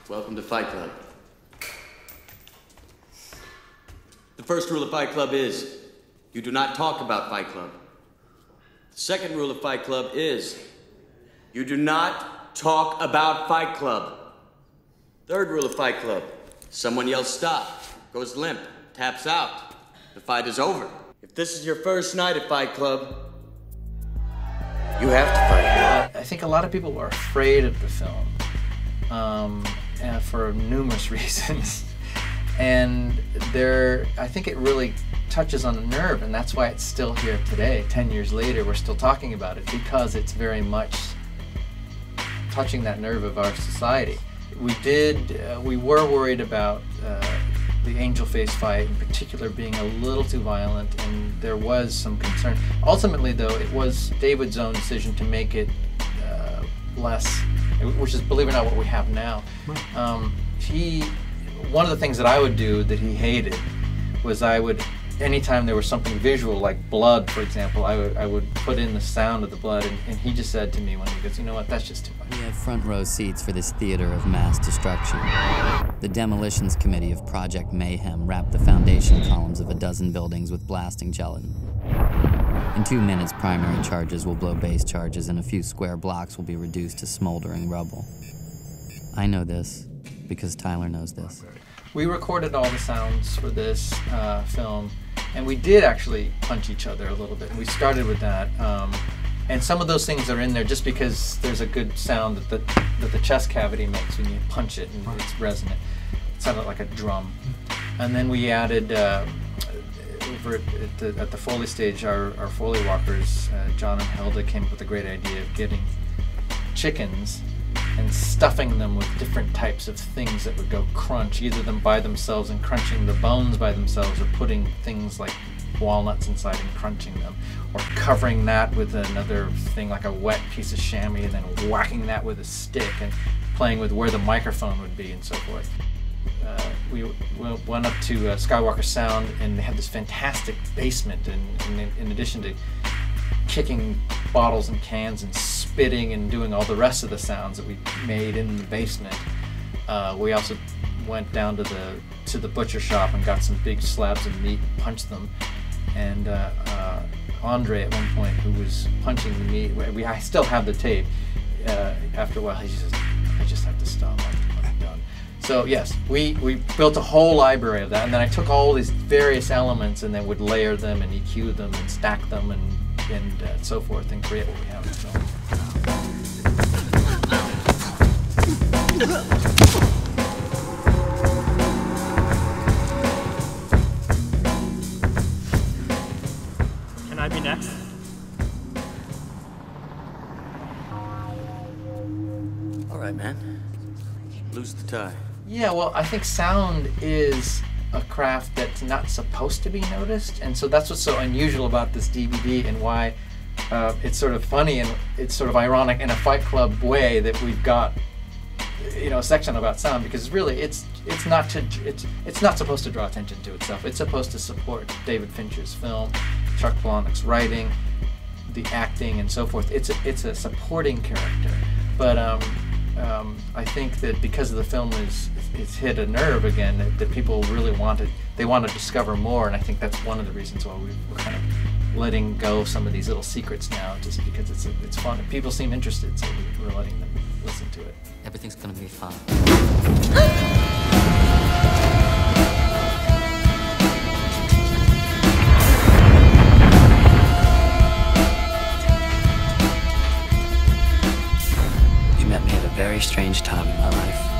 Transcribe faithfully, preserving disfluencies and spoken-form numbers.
Welcome to Fight Club. The first rule of Fight Club is, you do not talk about Fight Club. The second rule of Fight Club is, you do not talk about Fight Club. Third rule of Fight Club, someone yells stop, goes limp, taps out. The fight is over. If this is your first night at Fight Club, you have to fight. I think a lot of people were afraid of the film, um, and for numerous reasons. And there, I think it really touches on a nerve, and that's why it's still here today. Ten years later, we're still talking about it, because it's very much touching that nerve of our society. We did, uh, we were worried about uh, the Angel Face fight in particular being a little too violent, and there was some concern. Ultimately, though, it was David's own decision to make it uh, less, which is, believe it or not, what we have now. Um, he, one of the things that I would do that he hated was I would, anytime there was something visual, like blood, for example, I would, I would put in the sound of the blood, and, and he just said to me when he goes, you know what, that's just too much. We had front row seats for this theater of mass destruction. The demolitions committee of Project Mayhem wrapped the foundation columns of a dozen buildings with blasting gelatin. In two minutes, primary charges will blow base charges, and a few square blocks will be reduced to smoldering rubble. I know this because Tyler knows this. We recorded all the sounds for this uh, film, and we did actually punch each other a little bit. And we started with that, um, and some of those things are in there just because there's a good sound that the that the chest cavity makes when you punch it, and it's resonant. It sounded like a drum. And then we added uh, over at the, at the Foley stage, our, our Foley walkers, uh, John and Hilda, came up with a great idea of getting chickens and stuffing them with different types of things that would go crunch, either them by themselves and crunching the bones by themselves, or putting things like walnuts inside and crunching them, or covering that with another thing like a wet piece of chamois and then whacking that with a stick and playing with where the microphone would be and so forth. Uh, we, we went up to uh, Skywalker Sound, and they had this fantastic basement, and, and in, in addition to kicking bottles and cans and spitting and doing all the rest of the sounds that we made in the basement, uh, we also went down to the to the butcher shop and got some big slabs of meat and punched them. And uh, uh, Andre, at one point, who was punching the meat, we I still have the tape. Uh, after a while, he just says, "I just have to stop. I'm, I'm done." So yes, we we built a whole library of that, and then I took all these various elements and then would layer them and E Q them and stack them and and uh, so forth, and create what we have in the film. Can I be next? All right, man. Loose the tie. Yeah, well, I think sound is a craft that's not supposed to be noticed, and so that's what's so unusual about this D V D, and why uh, it's sort of funny and it's sort of ironic in a Fight Club way that we've got, you know, a section about sound, because really it's it's not to it's it's not supposed to draw attention to itself. It's supposed to support David Fincher's film, Chuck Palahniuk's writing, the acting, and so forth. It's a, it's a supporting character, but um, um, I think that because of the film is it's hit a nerve again, that, that people really wanted, they want to discover more, and I think that's one of the reasons why we, we're kind of letting go some of these little secrets now, just because it's a, it's fun. People seem interested, so we, we're letting them listen to it. Everything's gonna be fine. You met me at a very strange time in my life.